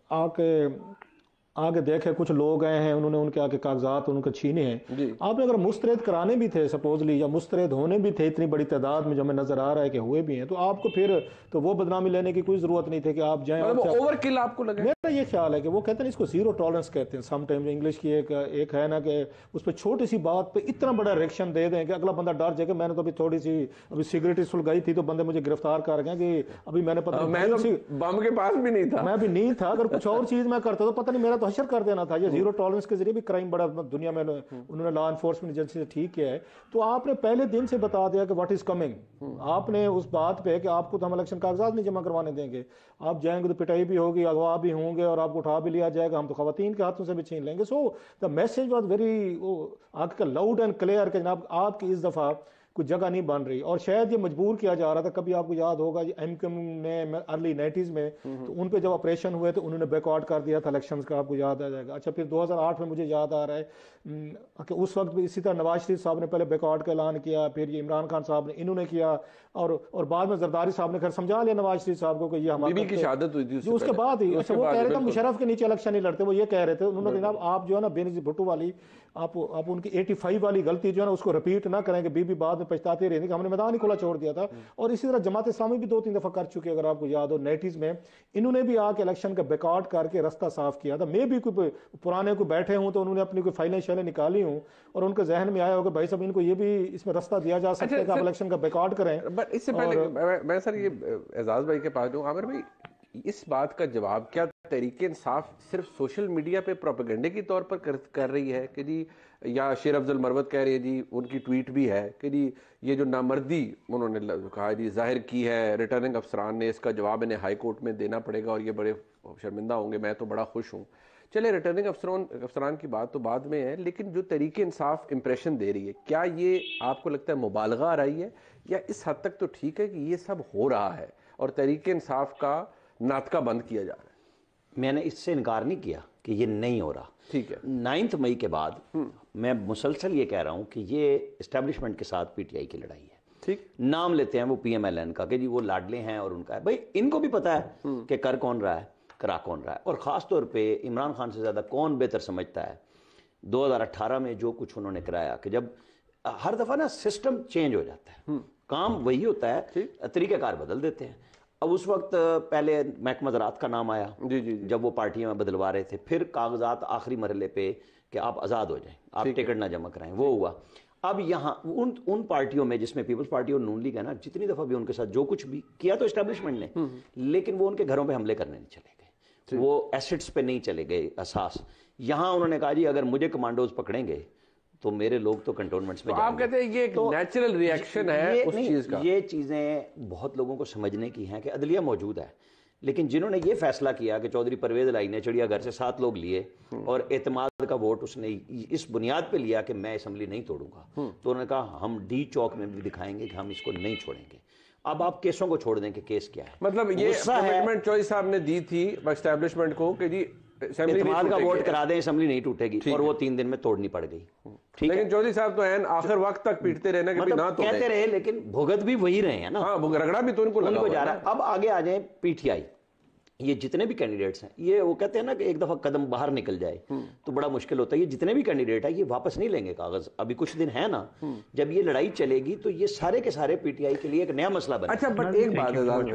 आगे देखे कुछ लोग आए हैं, उन्होंने उनके आगे कागजात उनके छीने हैं। आपने अगर मुस्तरद कराने भी थे सपोजली, या मुस्तरद होने भी थे इतनी बड़ी तादाद में जो हमें नजर आ रहा है कि हुए भी हैं, तो आपको फिर तो वो बदनामी लेने की कोई जरूरत नहीं थी कि आप जाएं। ओवरकिल आपको लगे? मेरा ये ख्याल है कि वो कहते हैं इसको जीरो टॉलरेंस कहते हैं समटाइम्स, इंग्लिश की एक है ना कि उस पर छोटी सी बात पे इतना बड़ा रिएक्शन दे दें कि अगला बंदा डर जाएगा। मैंने तो अभी थोड़ी सी अभी सिगरेट ही सुलगाई थी तो बंदे मुझे गिरफ्तार कर गए कि अभी मैंने पता नहीं, बम के पास भी नहीं था, मैं भी नहीं था। अगर कुछ और चीज मैं करता तो पता नहीं, मेरा तो हशर कर देना था। ये जीरो टॉलरेंस के जरिए भी क्राइम बड़ा दुनिया में उन्होंने लॉ एनफोर्समेंट एजेंसी से ठीक किया है। तो आपने पहले दिन से बता दिया कि व्हाट इज कमिंग। आपने उस बात पे कि आपको तो हम इलेक्शन कागजात नहीं जमा करवाने देंगे, आप जाएंगे तो पिटाई भी होगी, अगवा भी होंगे और आपको उठा भी लिया जाएगा, हम तो खवातीन के हाथों से भी छीन लेंगे। So the message was very आपका लाउड एंड क्लियर कि जनाब आपकी इस दफा कोई जगह नहीं बन रही। और शायद ये मजबूर किया जा रहा था। कभी आपको याद होगा एमक्यूएम ने अर्ली 90s में तो उन पे जब ऑपरेशन हुए तो उन्होंने बैकआउट कर दिया था इलेक्शंस का, आपको याद आ जाएगा। अच्छा, फिर 2008 में मुझे याद आ रहा है कि उस वक्त भी इसी तरह नवाज शरीफ साहब ने पहले बैकआउट का ऐलान किया, फिर ये इमरान खान साहब ने इन्होंने किया, और बाद में जरदारी साहब ने खैर समझा लिया नवाज शरीफ साहब को कि ये हमारी की शहादत हुई थी उसके बाद ही। अच्छा, वो कह रहे थे मुशर्रफ के नीचे इलेक्शन नहीं लड़ते, वो ये कह रहे थे। उन्होंने कहा आप जो है ना बेनजीर भुट्टो वाली आप उनकी 85 वाली गलती जो है ना उसको रिपीट ना करें कि बीबी बाद में पछताती रहेंगी कि हमने मैदान ही खुला छोड़ दिया था। और इसी तरह जमात इस्लामी भी 2-3 दफा कर चुके, अगर आपको याद हो 90s में इन्होंने भी आके इलेक्शन का बैकआउट करके रास्ता साफ किया था। मैं भी कोई पुराने को बैठे हूं तो उन्होंने अपनी कोई फाइलें शाइलें निकाली हूं और उनके जहन में आया होगा भाई साहब इनको ये भी इसमें रास्ता दिया जा सकता है कि आप इलेक्शन का बैकआउट करें। बट इससे पहले मैं सर ये एजाज भाई के पास हूँ। आमिर भाई, इस बात का जवाब क्या तहरीक इंसाफ सिर्फ सोशल मीडिया पे प्रोपेगेंडे के तौर पर कर रही है कि जी, या शेर अफजल मरवत कह रही है जी, उनकी ट्वीट भी है कि जी ये जो नामर्दी उन्होंने कहा जी जाहिर की है रिटर्निंग अफसरान ने, इसका जवाब इन्हें हाई कोर्ट में देना पड़ेगा और ये बड़े शर्मिंदा होंगे, मैं तो बड़ा खुश हूँ। चले रिटर्निंग अफसरान की बात तो बाद में है, लेकिन जो तहरीक इंसाफ इंप्रेशन दे रही है, क्या ये आपको लगता है मुबालगा आ रही है या इस हद तक तो ठीक है कि ये सब हो रहा है और तहरीक इंसाफ का नाटका बंद किया जा रहा है? मैंने इससे इनकार नहीं किया कि ये नहीं हो रहा। ठीक है, 9 मई के बाद मैं मुसलसल ये कह रहा हूं कि ये एस्टेब्लिशमेंट के साथ पीटीआई की लड़ाई है। ठीक, नाम लेते हैं वो पीएमएलएन का कि जी वो लाडले हैं और उनका है। भाई इनको भी पता है कि कर कौन रहा है, करा कौन रहा है, और ख़ास तौर पे इमरान खान से ज़्यादा कौन बेहतर समझता है 2018 में जो कुछ उन्होंने कराया। कि जब हर दफ़ा ना सिस्टम चेंज हो जाता है, काम वही होता है, तरीक़ाकार बदल देते हैं। अब उस वक्त पहले महकमा ज़राअत का नाम आया जी जी, जब वो पार्टियां में बदलवा रहे थे, फिर कागजात आखिरी मरहले पे कि आप आज़ाद हो जाएं, आप टिकट ना जमा कराएं, वो हुआ। अब यहाँ उन पार्टियों में जिसमें पीपल्स पार्टी और नून लीग है ना, जितनी दफ़ा भी उनके साथ जो कुछ भी किया तो एस्टेब्लिशमेंट ने, लेकिन वो उनके घरों पे हमले करने नहीं चले गए, वो एसेट्स पे नहीं चले गए असास। यहाँ उन्होंने कहा जी अगर मुझे कमांडोज पकड़ेंगे तो मेरे लोग तो कंटोनमेंट्स में तो आप कहते हैं ये एक नेचुरल रिएक्शन है उस चीज का। ये चीजें बहुत लोगों को समझने की हैं कि अदलिया मौजूद है, लेकिन जिन्होंने ये फैसला किया कि चौधरी परवेज लाई ने चिड़ियाघर से 7 लोग लिए और एतमाद का वोट उसने इस बुनियाद पे लिया कि मैं असेंबली नहीं तोड़ूंगा, तो उन्होंने कहा हम डी चौक में भी दिखाएंगे कि हम इसको नहीं छोड़ेंगे। अब आप केसों को छोड़ दें कि केस क्या है। मतलब ये कमिटमेंट चौधरी साहब ने दी थी एस्टैब्लिशमेंट को कि जी एतमाद का वोट करा दें, असेंबली नहीं टूटेगी, और वो 3 दिन में तोड़नी पड़ गई। ठीक, लेकिन चौधरी साहब तो एन आखिर वक्त तक पीटते रहना कि मतलब ना तोड़े, कहते रहे, लेकिन भुगत भी वही रहे हैं ना। हाँ, रगड़ा भी तो उनको जा रहा है। अब आगे आ जाए पीटीआई, ये जितने भी कैंडिडेट्स हैं, ये वो कहते हैं ना कि एक दफा कदम बाहर निकल जाए तो बड़ा मुश्किल होता है। ये जितने भी कैंडिडेट है ये वापस नहीं लेंगे कागज, अभी कुछ दिन है ना, जब ये लड़ाई चलेगी तो ये सारे के सारे पीटीआई के लिए एक नया मसला बने। अच्छा, बट एक बात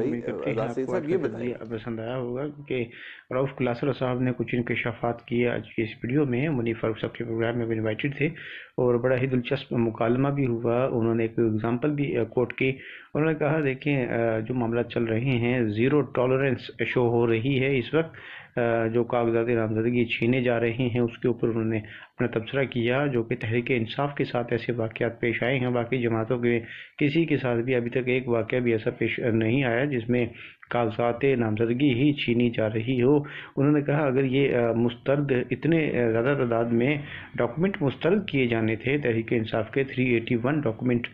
साहब ये बताइए, पसंद आया होगा कि रऊफ कुलासर साहब ने कुछ इंकशाफात किए आज की इस वीडियो में, मुनीर फारूक साहब के प्रोग्राम में भी इन्वाइटेड थे और बड़ा ही दिलचस्प मुकालमा भी हुआ। उन्होंने एक एग्जाम्पल भी कोट की। उन्होंने कहा देखें जो मामला चल रहे हैं, ज़ीरो टॉलरेंस शो हो रही है इस वक्त, जो कागजात नामजदगी छीने जा रहे हैं उसके ऊपर उन्होंने अपना तबसरा किया, जो कि तहरीक इंसाफ के साथ ऐसे वाक़यात पेश आए हैं। बाकी जमातों के किसी के साथ भी अभी तक एक वाक़या भी ऐसा पेश नहीं आया जिसमें कागजात नामजदगी ही छीनी जा रही हो। उन्होंने कहा अगर ये मुस्तरद इतने ज़्यादा तादाद में डॉक्यूमेंट मुस्तरद किए जाने थे तहरीक इंसाफ के, 381 document,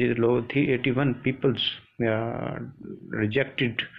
381 peoples rejected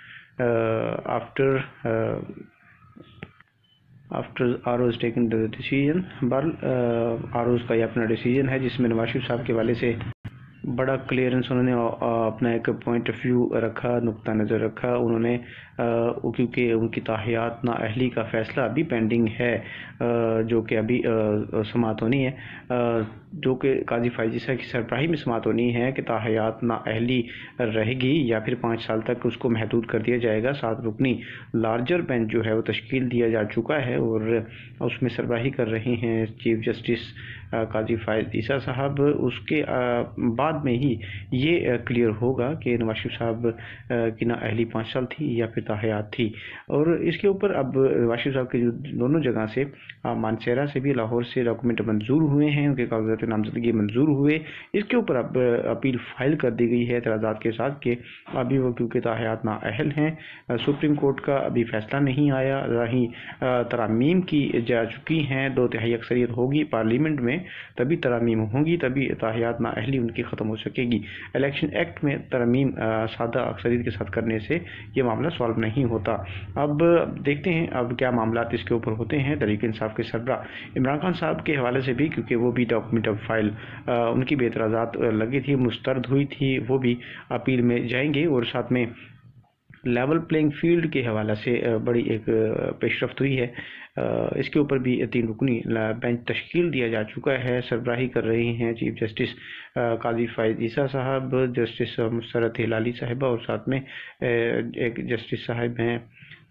after RO's taken the decision। बहरहाल RO's का ये अपना डिसीजन है जिसमें नवाज शरीफ साहब के वाले से بڑا کلیئرنس انہوں نے اپنا ایک پوائنٹ آف ویو رکھا، نقطہ نظر رکھا انہوں نے، کیونکہ ان کی تاحیات نااہلی کا فیصلہ ابھی پینڈنگ ہے، جو کہ ابھی سماعت ہونی ہے، جو کہ قاضی فائز عیسیٰ کی سربراہی میں سماعت ہونی ہے کہ تاحیات نااہلی رہے گی یا پھر 5 سال تک اس کو محدود کر دیا جائے گا۔ 7 رکنی لارجر بینچ جو ہے وہ تشکیل دیا جا چکا ہے اور اس میں سربراہی کر رہے ہیں چیف جسٹس قاضی فائز عیسیٰ صاحب۔ اس کے بعد میں ہی یہ کلیئر ہوگا کہ نواز شریف صاحب کی نااہلی 5 سال تھی یا پھر تاحیات تھی، اور اس کے اوپر اب نواز شریف صاحب کے جو دونوں جگہ سے مانسیرا سے بھی لاہور سے ڈاکومنٹ منظور ہوئے ہیں، ان کے کاغذات نامزدگی منظور ہوئے، اس کے اوپر اب اپیل فائل کر دی گئی ہے اعتراضات کے ساتھ کہ ابھی وہ کیونکہ تاحیات نااہل ہیں، سپریم کورٹ کا ابھی فیصلہ نہیں آیا، رہی ترامیم کی جا چکی ہیں، 2/3 اکثریت ہوگی پارلیمنٹ میں تبھی ترامیم ہوں گی، تبھی تاحیات نااہلی ان کی ختم ہو سکے گی۔ الیکشن ایکٹ میں ترامیم سادہ اکثریت کے ساتھ کرنے سے یہ معاملہ سالو نہیں ہوتا۔ اب دیکھتے ہیں اب کیا معاملات اس کے اوپر ہوتے ہیں۔ تحریک انصاف کے سربراہ عمران خان صاحب کے حوالے سے بھی، کیونکہ وہ بھی ڈاکومنٹ اب فائل ان کی بھی اعتراضات لگی تھی، مسترد ہوئی تھی، وہ بھی اپیل میں جائیں گے، اور ساتھ میں لیول پلینگ فیلڈ کے حوالے سے بڑی ایک پیش رفت ہوئی ہے، اس کے اوپر بھی 3 رکنی بینچ تشکیل دیا جا چکا ہے۔ سربراہی کر رہے ہیں چیف جسٹس قاضی فائز عیسیٰ صاحب، جسٹس مسرت ہلالی صاحبہ، اور ساتھ میں ایک جسٹس صاحب ہیں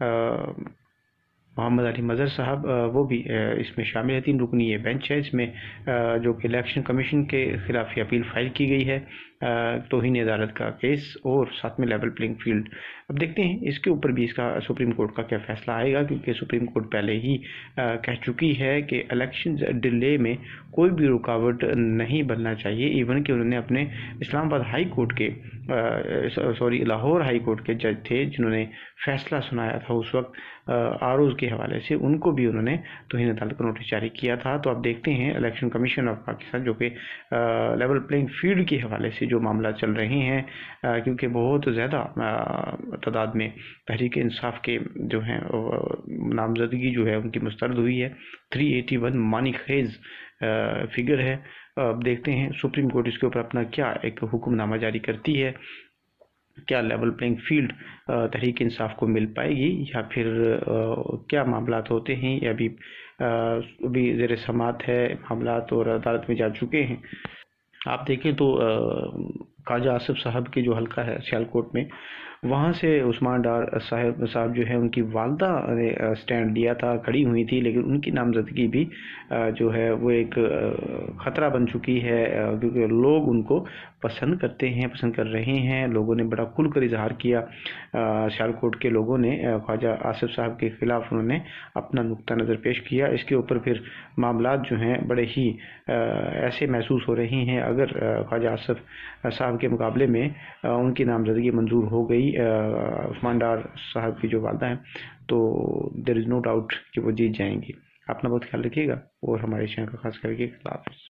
محمد علی مظہر صاحب، وہ بھی اس میں شامل ہے۔ 3 رکنی یہ بینچ ہے، اس میں جو کہ الیکشن کمیشن کے خلاف یہ اپیل فائل کی گئی ہے، توہین عدالت کا کیس، اور ساتھ میں لیول پلینگ فیلڈ۔ اب دیکھتے ہیں اس کے اوپر بھی اس کا سپریم کورٹ کا کیا فیصلہ آئے گا، کیونکہ سپریم کورٹ پہلے ہی کہہ چکی ہے کہ الیکشن ڈیلے میں کوئی بھی رکاوٹ نہیں بننا چاہیے۔ ایون کہ انہوں نے اپنے اسلام آباد ہائی کورٹ کے لاہور ہائی کورٹ کے جج تھے جنہوں نے فیصلہ سنایا تھا اس وقت آروز کے حوالے سے، ان کو بھی انہوں نے توہین عدالت کا نوٹس جاری کیا تھا۔ تو اب دیکھتے ہیں الیکشن کمیشن آف پاکستان جو کہ لیول پلینگ فیلڈ کے حوالے سے جو معاملات چل رہے ہیں، کیونکہ بہت زیادہ تعداد میں تحریک انصاف کے جو ہیں نامزدگی جو ہے ان کی مسترد ہوئی ہے، 381 مانی خیز فگر ہے۔ اب دیکھتے ہیں سپریم کورٹ اس کے اوپر اپنا کیا ایک حکم نامہ جاری کرتی ہے، کیا level playing field Tehreek Insaf کو مل پائے گی یا پھر کیا معاملات ہوتے ہیں، یا ابھی زیر سماعت ہے معاملات اور عدالت میں جا چکے ہیں۔ آپ دیکھیں تو خواجہ آصف صاحب کی جو حلقہ ہے سیالکوٹ میں، وہاں سے عثمان ڈار صاحب جو ہے ان کی والدہ نے سٹینڈ لیا تھا، کھڑی ہوئی تھی، لیکن ان کی نامزدگی بھی جو ہے وہ ایک خطرہ بن چکی ہے، کیونکہ لوگ ان کو پسند کرتے ہیں، پسند کر رہے ہیں۔ لوگوں نے بڑا کھل کر اظہار کیا، سیالکوٹ کے لوگوں نے خواجہ آصف صاحب کے خلاف انہوں نے اپنا نقطہ نظر پیش کیا۔ اس کے اوپر پھر معاملات جو ہیں بڑے ہی ایسے محسوس ہو رہے ہیں، اگر خواجہ آصف صاحب کے مقابلے میں ان کی نامزدگی منظور ہو گئی عثمان ڈار صاحب کی جو والدہ ہیں، تو دیر از نو ڈاؤٹ کہ وہ جیت جائیں گی۔ اپنا بہت خیال رکھیے گا اور ہمارے چینل کا خاص کر کے اللہ حافظ۔